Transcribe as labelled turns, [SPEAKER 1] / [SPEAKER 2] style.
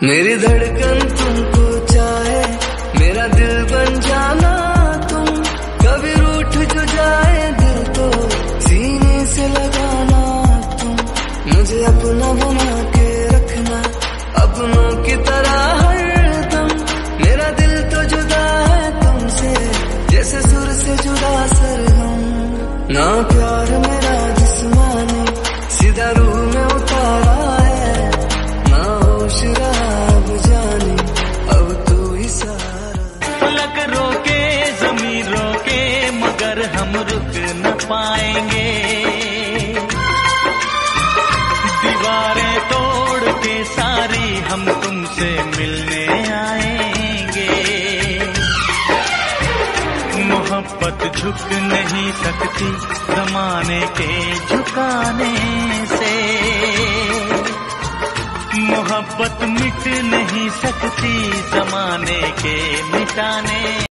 [SPEAKER 1] मेरी धड़कन तुमको चाहे, मेरा दिल बन जाना तुम। कभी रूठ जो जाए दिल तो सीने से लगाना तुम। मुझे अपना बना के रखना, अपनों की तरह हरदम। मेरा दिल तो जुदा है तुमसे, जैसे सुर से जुदा सरगम। ना प्यार मेरा जिस्मानी, सीधा रूह में उतारा है। ना होश रहा अब जाने, अब तू ही सहारा।
[SPEAKER 2] फलक रोके ज़मीं रोके मगर हम रुक न पाएंगे। दीवारें तोड़ के सारी हम तुमसे मिलने आएंगे। मोहब्बत झुक नहीं सकती ज़माने के झुकाने से। मोहब्बत मिट नहीं सकती ज़माने के मिटाने